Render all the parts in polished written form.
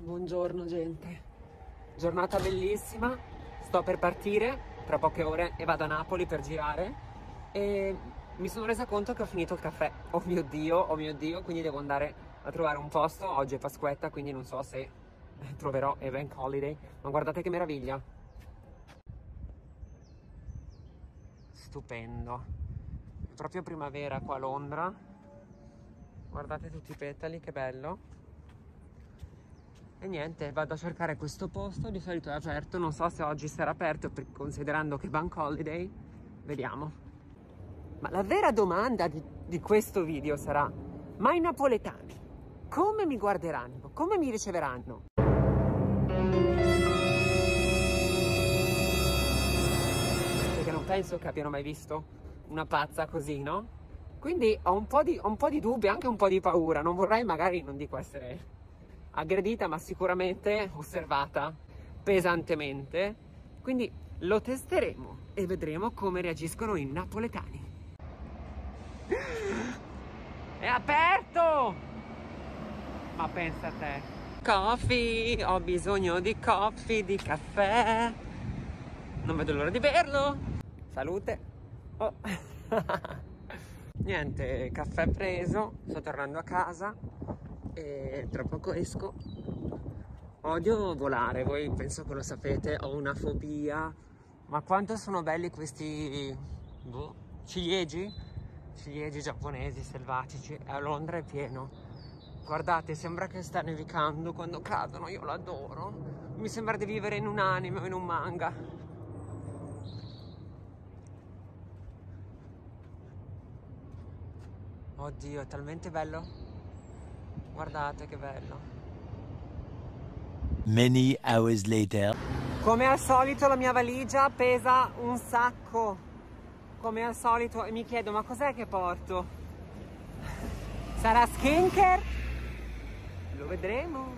Buongiorno gente, giornata bellissima, sto per partire tra poche ore e vado a Napoli per girare e mi sono resa conto che ho finito il caffè. Oh mio Dio, quindi devo andare a trovare un posto. Oggi è Pasquetta, quindi non so se troverò a Bank Holiday, ma guardate che meraviglia, stupendo, è proprio primavera qua a Londra, guardate tutti i petali, che bello. E niente, vado a cercare questo posto, di solito è aperto, non so se oggi sarà aperto, considerando che Bank Holiday, vediamo. Ma la vera domanda di questo video sarà: ma i napoletani come mi guarderanno? Come mi riceveranno? Perché non penso che abbiano mai visto una pazza così, no? Quindi ho un po' di dubbi, anche un po' di paura. Non vorrei, magari, non dico essere aggredita, ma sicuramente osservata pesantemente. Quindi lo testeremo e vedremo come reagiscono i napoletani. È aperto! Ma pensa a te. Coffee, ho bisogno di coffee, di caffè. Non vedo l'ora di berlo. Salute. Oh. Niente, caffè preso, sto tornando a casa e tra poco esco. Odio volare, voi penso che lo sapete, ho una fobia. Ma quanto sono belli questi ciliegi giapponesi selvatici. A Londra è pieno, guardate, sembra che sta nevicando quando cadono, io l'adoro, mi sembra di vivere in un anime o in un manga. Oddio, è talmente bello, guardate che bello. Many hours later. Come al solito la mia valigia pesa un sacco, come al solito, e mi chiedo: ma cos'è che porto? Sarà skincare? Lo vedremo.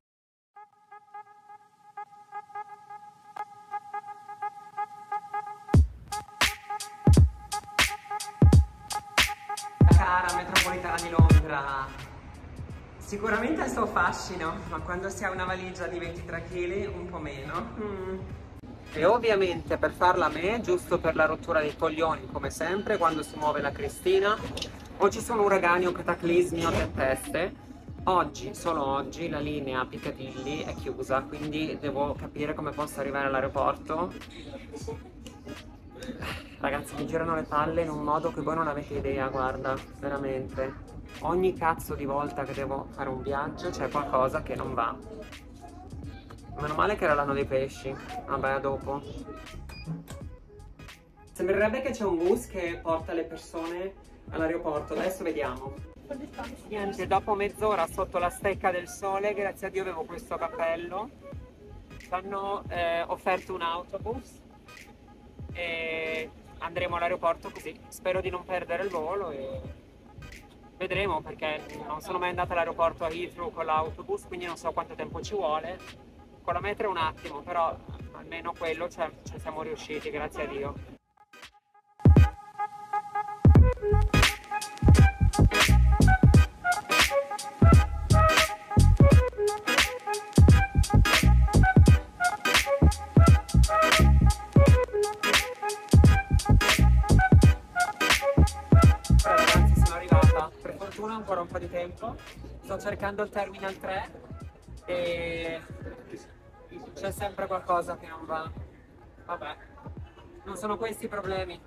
Cara metropolitana di Londra, sicuramente ha il suo fascino, ma quando si ha una valigia di 23 kg un po' meno. E ovviamente per farla a me, giusto per la rottura dei coglioni, come sempre quando si muove la Cristina o ci sono uragani o cataclismi o tempeste, oggi, solo oggi, la linea Piccadilly è chiusa, quindi devo capire come posso arrivare all'aeroporto. Ragazzi, mi girano le palle in un modo che voi non avete idea, guarda, veramente. Ogni cazzo di volta che devo fare un viaggio c'è qualcosa che non va. Meno male che era l'anno dei pesci. Vabbè, a dopo. Sembrerebbe che c'è un bus che porta le persone all'aeroporto. Adesso vediamo. Niente, dopo mezz'ora sotto la stecca del sole, grazie a Dio avevo questo cappello. Ci hanno offerto un autobus e andremo all'aeroporto così. Spero di non perdere il volo e vedremo, perché non sono mai andata all'aeroporto a Heathrow con l'autobus, quindi non so quanto tempo ci vuole. Con la metro un attimo, però almeno quello ci siamo riusciti, grazie a Dio. Ragazzi, sono arrivata, per fortuna ancora un po' di tempo. Sto cercando il Terminal 3 e c'è sempre qualcosa che non va. Vabbè, non sono questi i problemi.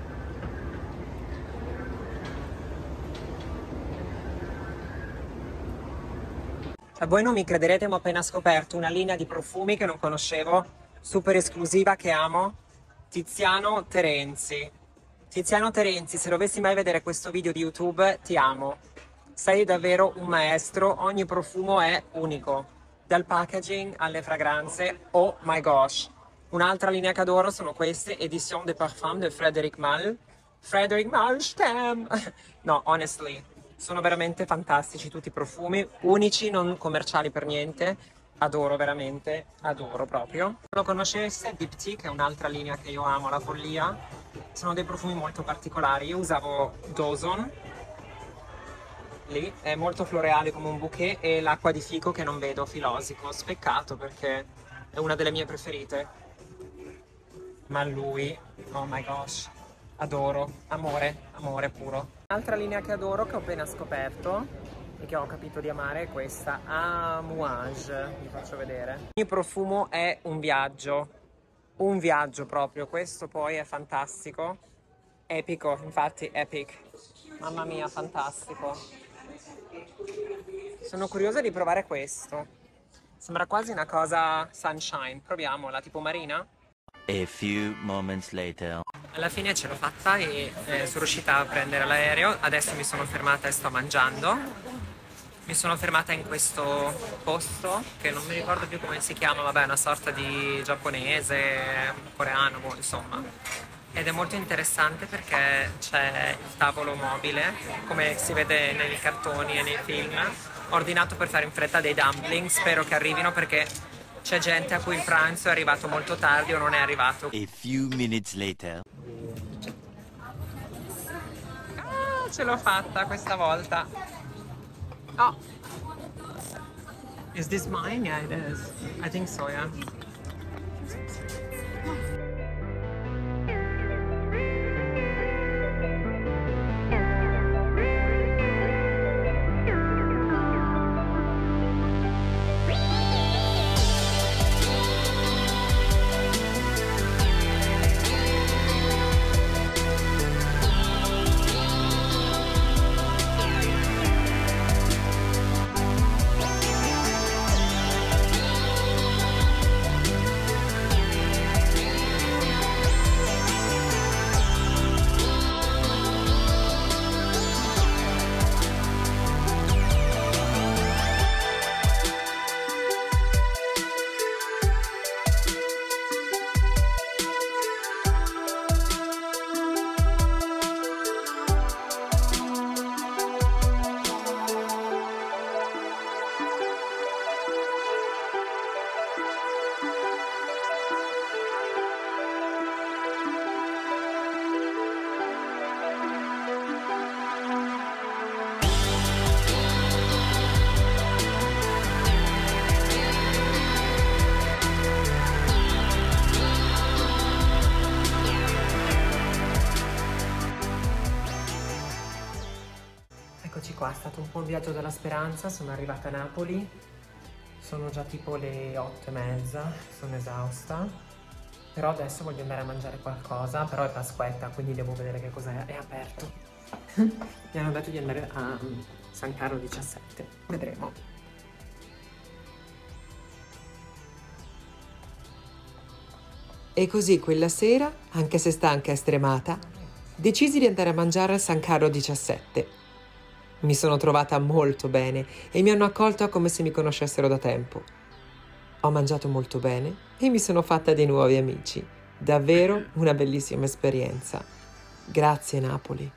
Cioè, voi non mi crederete, ma ho appena scoperto una linea di profumi che non conoscevo, super esclusiva, che amo. Tiziano Terenzi. Tiziano Terenzi, se dovessi mai vedere questo video di YouTube, ti amo. Sei davvero un maestro, ogni profumo è unico. Dal packaging alle fragranze, oh my gosh. Un'altra linea che adoro sono queste, Edition de Parfum di Frédéric Malle. Frédéric Malle, no, honestly, sono veramente fantastici tutti i profumi, unici, non commerciali per niente. Adoro veramente, adoro proprio. Se lo conoscesse, Diptyque è un'altra linea che io amo, la follia. Sono dei profumi molto particolari. Io usavo Dawson lì, è molto floreale come un bouquet, e l'acqua di fico che non vedo, Philosophy. Peccato perché è una delle mie preferite. Ma lui, oh my gosh, adoro, amore, amore puro. Un'altra linea che adoro, che ho appena scoperto e che ho capito di amare, è questa Amouage. Vi faccio vedere. Il profumo è un viaggio proprio. Questo poi è fantastico, epico, infatti epic. Mamma mia, fantastico. Sono curiosa di provare questo. Sembra quasi una cosa sunshine. Proviamola, tipo marina. A few moments later. Alla fine ce l'ho fatta e sono riuscita a prendere l'aereo. Adesso mi sono fermata e sto mangiando. Mi sono fermata in questo posto che non mi ricordo più come si chiama, vabbè, è una sorta di giapponese, coreano, boh, insomma. Ed è molto interessante perché c'è il tavolo mobile, come si vede nei cartoni e nei film. Ho ordinato per fare in fretta dei dumpling, spero che arrivino perché c'è gente a cui il pranzo è arrivato molto tardi o non è arrivato. A few minutes later. Ah, ce l'ho fatta questa volta. Oh. Is this mine? Yeah, it is. I think so, yeah. Eccoci qua, è stato un po' un viaggio della speranza, sono arrivata a Napoli, sono già tipo le 8:30, sono esausta, però adesso voglio andare a mangiare qualcosa, però è Pasquetta, quindi devo vedere che cos'è, è aperto. Mi hanno detto di andare a San Carlo 17, vedremo. E così quella sera, anche se stanca e stremata, decisi di andare a mangiare al San Carlo 17. Mi sono trovata molto bene e mi hanno accolta come se mi conoscessero da tempo. Ho mangiato molto bene e mi sono fatta dei nuovi amici. Davvero una bellissima esperienza. Grazie Napoli.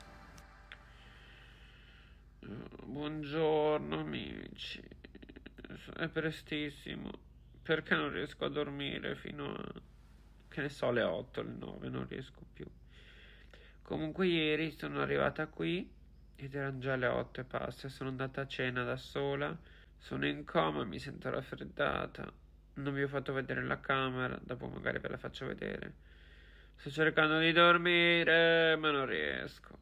Buongiorno amici, è prestissimo, perché non riesco a dormire fino a, che ne so, le 8, le 9, non riesco più. Comunque ieri sono arrivata qui ed erano già le 8 e passa, sono andata a cena da sola, sono in coma, mi sento raffreddata, non vi ho fatto vedere la camera, dopo magari ve la faccio vedere. Sto cercando di dormire, ma non riesco.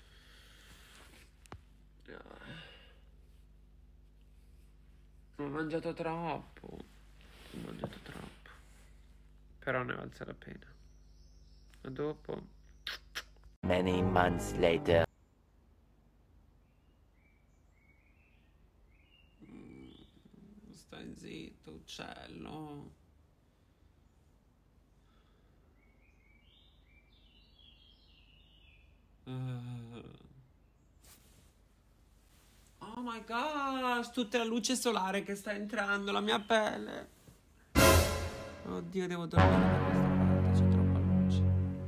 Ho mangiato troppo, però ne valsa la pena. A dopo. Many months later. Stai zitto, uccello. Oh my gosh, tutta la luce solare che sta entrando, la mia pelle. Oddio, devo dormire da questa parte, c'è troppa luce.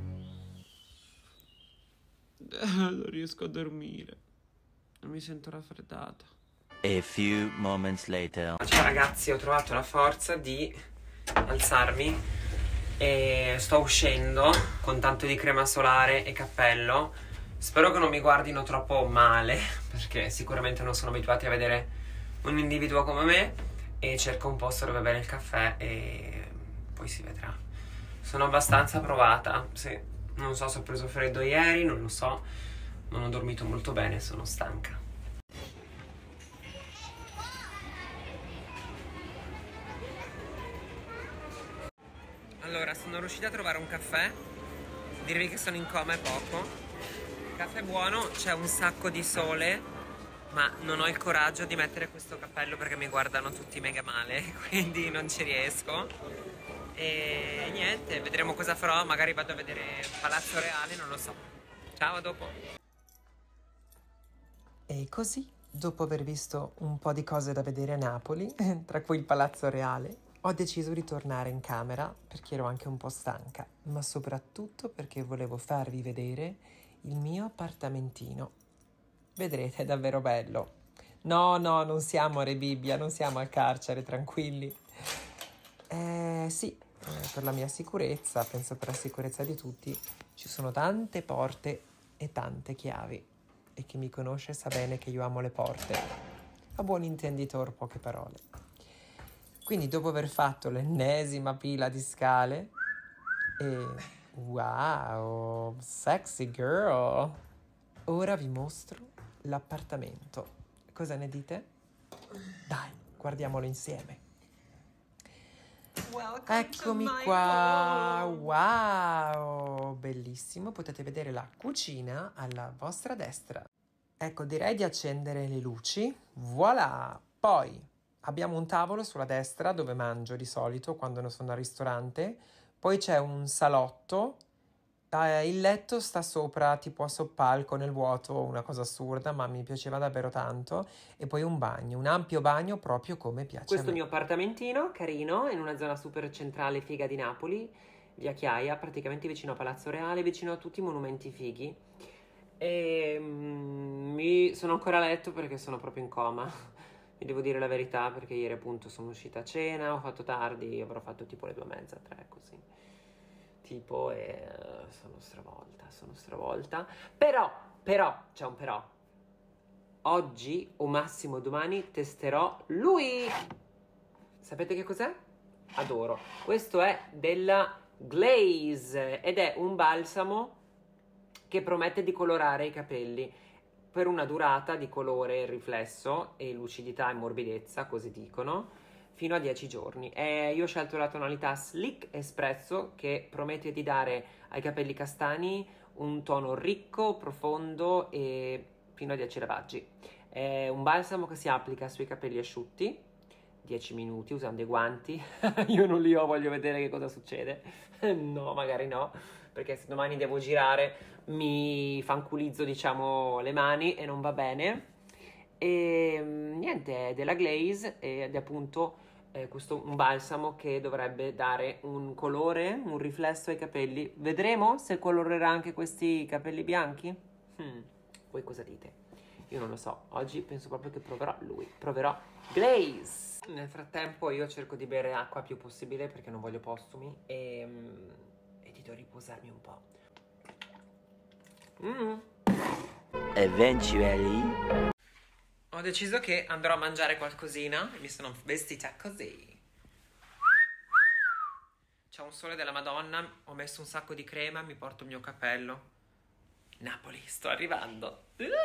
Non riesco a dormire. Mi sento raffreddata. A few moments later. Ciao ragazzi, ho trovato la forza di alzarmi e sto uscendo con tanto di crema solare e cappello Spero che non mi guardino troppo male, perché sicuramente non sono abituati a vedere un individuo come me, e cerco un posto dove bere il caffè e poi si vedrà. Sono abbastanza provata, sì. Non so se ho preso freddo ieri, non lo so, non ho dormito molto bene, sono stanca. Allora, sono riuscita a trovare un caffè, direi che sono in coma è poco. Il caffè è buono, c'è un sacco di sole, ma non ho il coraggio di mettere questo cappello perché mi guardano tutti mega male, quindi non ci riesco. E niente, vedremo cosa farò, magari vado a vedere Palazzo Reale, non lo so. Ciao, a dopo. E così, dopo aver visto un po' di cose da vedere a Napoli, tra cui il Palazzo Reale, ho deciso di tornare in camera perché ero anche un po' stanca, ma soprattutto perché volevo farvi vedere il mio appartamentino. Vedrete, è davvero bello. No, non siamo a Rebibbia, non siamo al carcere, tranquilli. Sì, per la mia sicurezza, penso per la sicurezza di tutti, ci sono tante porte e tante chiavi. E chi mi conosce sa bene che io amo le porte. A buon intenditor, poche parole. Quindi dopo aver fatto l'ennesima pila di scale e wow, sexy girl, ora vi mostro l'appartamento. Cosa ne dite? Dai, guardiamolo insieme. Eccomi qua, wow, bellissimo, potete vedere la cucina alla vostra destra. Ecco, direi di accendere le luci, voilà, poi abbiamo un tavolo sulla destra dove mangio di solito quando non sono al ristorante, poi c'è un salotto, il letto sta sopra tipo a soppalco nel vuoto, una cosa assurda ma mi piaceva davvero tanto, e poi un bagno, un ampio bagno proprio come piace a me. Questo è il mio appartamentino, carino, in una zona super centrale figa di Napoli, via Chiaia, praticamente vicino a Palazzo Reale, vicino a tutti i monumenti fighi. E mi sono ancora a letto perché sono proprio in coma. Vi devo dire la verità perché ieri appunto sono uscita a cena, ho fatto tardi, avrò fatto tipo le 2:30, 3 così. Tipo e sono stravolta. Però, c'è un però. Oggi o massimo domani testerò lui. Sapete che cos'è? Adoro. Questo è della Glaze ed è un balsamo che promette di colorare i capelli per una durata di colore, riflesso e lucidità e morbidezza, così dicono, fino a 10 giorni. Io ho scelto la tonalità Slick Espresso che promette di dare ai capelli castani un tono ricco, profondo e fino a 10 lavaggi. È un balsamo che si applica sui capelli asciutti, 10 minuti usando i guanti. Io non li ho, voglio vedere che cosa succede. No, magari no, perché se domani devo girare mi fanculizzo, diciamo, le mani e non va bene. E niente, è della Glaze ed è appunto questo un balsamo che dovrebbe dare un colore, un riflesso ai capelli. Vedremo se colorerà anche questi capelli bianchi. Voi cosa dite? Io non lo so, oggi penso proprio che proverò lui, proverò Glaze. Nel frattempo io cerco di bere acqua più possibile perché non voglio postumi e di riposarmi un po'. Eventually. Ho deciso che andrò a mangiare qualcosina e mi sono vestita così. C'è un sole della Madonna, ho messo un sacco di crema, mi porto il mio cappello. Napoli, sto arrivando.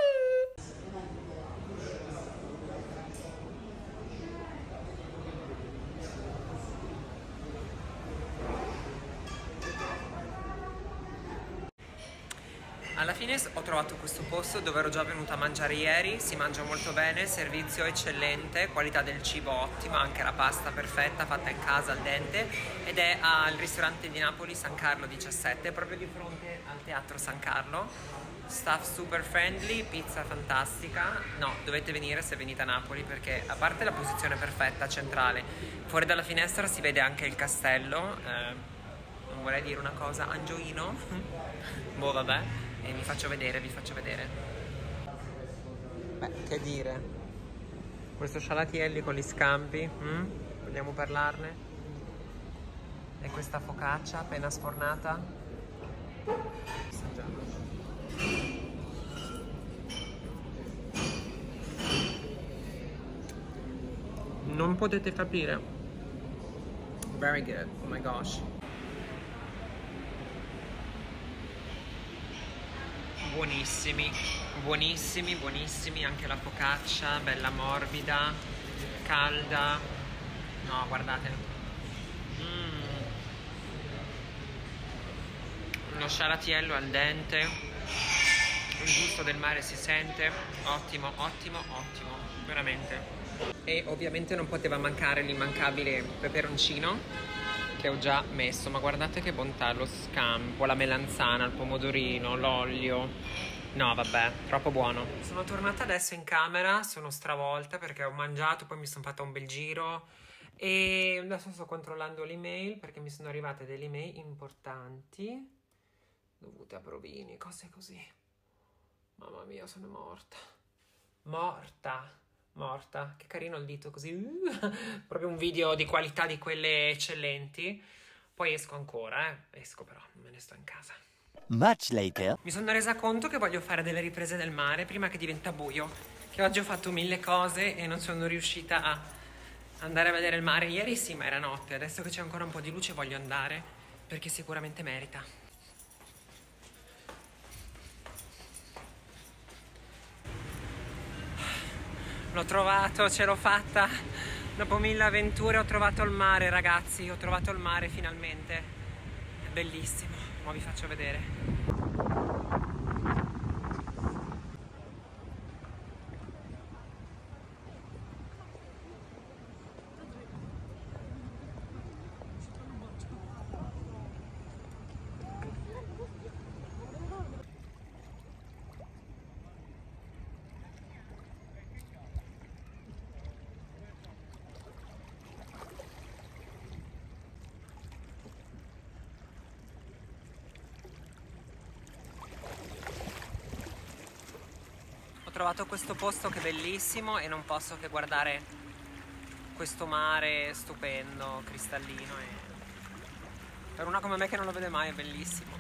Alla fine ho trovato questo posto dove ero già venuta a mangiare ieri, si mangia molto bene, servizio eccellente, qualità del cibo ottima, anche la pasta perfetta fatta in casa al dente, ed è al ristorante di Napoli San Carlo 17, proprio di fronte al teatro San Carlo. Staff super friendly, pizza fantastica. No, dovete venire se venite a Napoli perché a parte la posizione perfetta, centrale, fuori dalla finestra si vede anche il castello, non vorrei dire una cosa, Angioino, boh vabbè. E vi faccio vedere. Beh, che dire. Questo scialatielli con gli scampi, vogliamo parlarne? E questa focaccia appena sfornata? Assaggiamoci. Non potete capire. Very good, oh my gosh. Buonissimi, buonissimi, buonissimi. Anche la focaccia, bella morbida, calda. No, guardate. Lo scialatiello al dente. Il gusto del mare si sente. Ottimo, ottimo, ottimo. Veramente. E ovviamente non poteva mancare l'immancabile peperoncino che ho già messo, ma guardate che bontà, lo scampo, la melanzana, il pomodorino, l'olio. No, vabbè, troppo buono. Sono tornata adesso in camera, sono stravolta perché ho mangiato, poi mi sono fatta un bel giro e adesso sto controllando l'email perché mi sono arrivate delle email importanti dovute a provini, cose così. Mamma mia, sono morta. Morta, che carino il dito così, proprio un video di qualità di quelle eccellenti. Poi esco ancora, esco però, me ne sto in casa. Much later. Mi sono resa conto che voglio fare delle riprese del mare prima che diventa buio, che oggi ho fatto 1000 cose e non sono riuscita a andare a vedere il mare. Ieri sì, ma era notte, adesso che c'è ancora un po' di luce voglio andare, perché sicuramente merita. L'ho trovato, ce l'ho fatta. Dopo 1000 avventure ho trovato il mare, ragazzi. Ho trovato il mare finalmente. È bellissimo. Ora vi faccio vedere. Ho trovato questo posto che è bellissimo e non posso che guardare questo mare stupendo, cristallino e per una come me che non lo vede mai è bellissimo.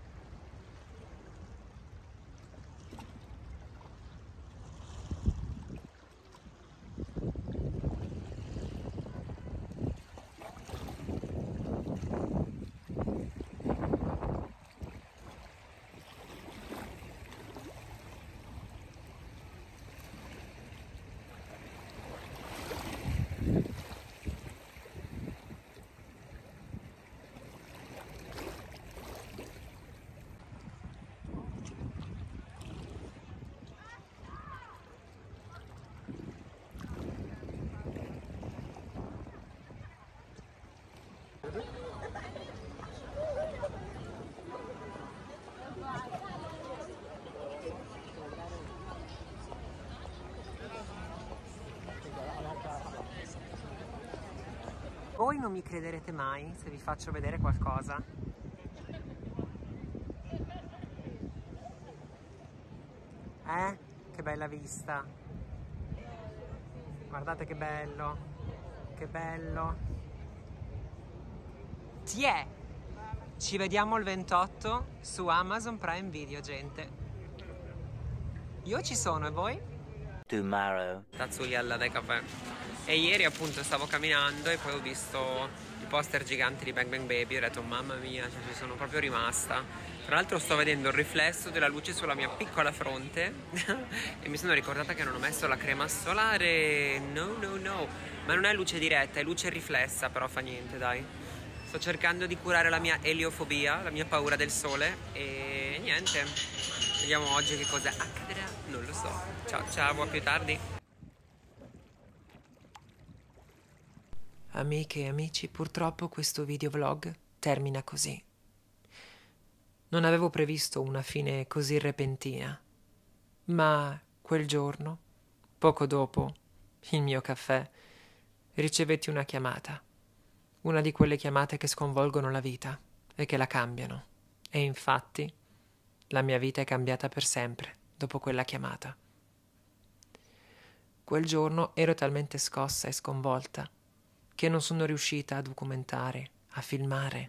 Voi non mi crederete mai se vi faccio vedere qualcosa. Che bella vista. Guardate che bello. Che bello. Tiè! Ci vediamo il 28 su Amazon Prime Video, gente. Io ci sono, e voi? Tomorrow. Tazzuyella dai caffè. E ieri appunto stavo camminando e poi ho visto i poster giganti di Bang Bang Baby e ho detto mamma mia, cioè, ci sono proprio rimasta. Tra l'altro sto vedendo il riflesso della luce sulla mia piccola fronte e mi sono ricordata che non ho messo la crema solare. No, ma non è luce diretta, è luce riflessa, però fa niente, dai. Sto cercando di curare la mia eliofobia, la mia paura del sole e niente. Vediamo oggi che cosa accadrà, non lo so. Ciao, a più tardi. Amiche e amici, purtroppo questo videovlog termina così. Non avevo previsto una fine così repentina, ma quel giorno, poco dopo il mio caffè, ricevetti una chiamata. Una di quelle chiamate che sconvolgono la vita e che la cambiano. E infatti la mia vita è cambiata per sempre dopo quella chiamata. Quel giorno ero talmente scossa e sconvolta che non sono riuscita a documentare, a filmare,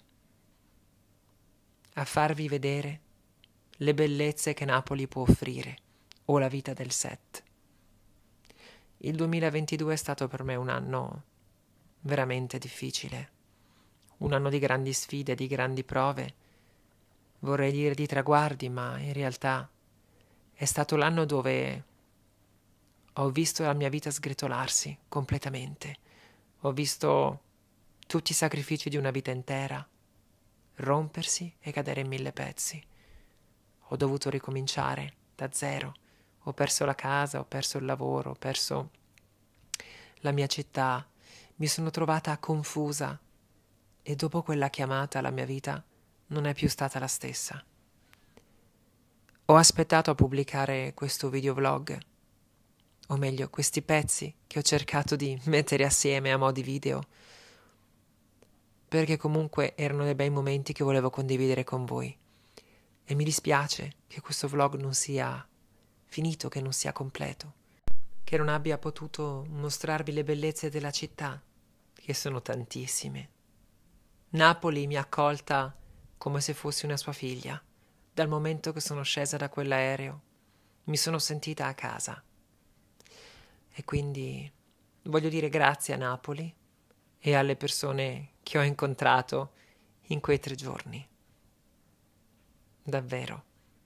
a farvi vedere le bellezze che Napoli può offrire o la vita del set. Il 2022 è stato per me un anno veramente difficile, un anno di grandi sfide, di grandi prove, vorrei dire di traguardi, ma in realtà è stato l'anno dove ho visto la mia vita sgretolarsi completamente, ho visto tutti i sacrifici di una vita intera rompersi e cadere in 1000 pezzi. Ho dovuto ricominciare da zero, ho perso la casa, ho perso il lavoro, ho perso la mia città, mi sono trovata confusa e dopo quella chiamata la mia vita non è più stata la stessa. Ho aspettato a pubblicare questo videovlog, o meglio questi pezzi che ho cercato di mettere assieme a mo' di video, perché comunque erano dei bei momenti che volevo condividere con voi. E mi dispiace che questo vlog non sia finito, che non sia completo, che non abbia potuto mostrarvi le bellezze della città, che sono tantissime. Napoli mi ha accolta come se fossi una sua figlia. Dal momento che sono scesa da quell'aereo, mi sono sentita a casa. E quindi voglio dire grazie a Napoli e alle persone che ho incontrato in quei 3 giorni. Davvero.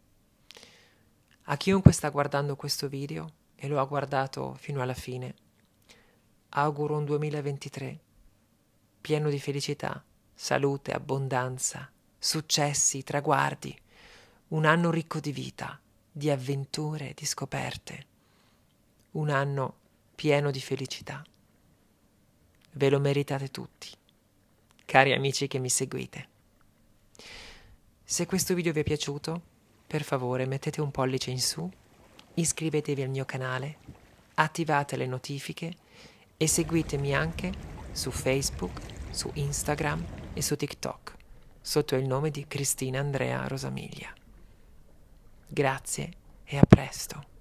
A chiunque sta guardando questo video e lo ha guardato fino alla fine, auguro un 2023 pieno di felicità, salute, abbondanza, successi, traguardi, un anno ricco di vita, di avventure, di scoperte, un anno pieno di felicità. Ve lo meritate tutti, cari amici che mi seguite. Se questo video vi è piaciuto, per favore mettete un pollice in su, iscrivetevi al mio canale, attivate le notifiche e seguitemi anche su Facebook, su Instagram e su TikTok, sotto il nome di Cristina Andrea Rosamiglia. Grazie e a presto.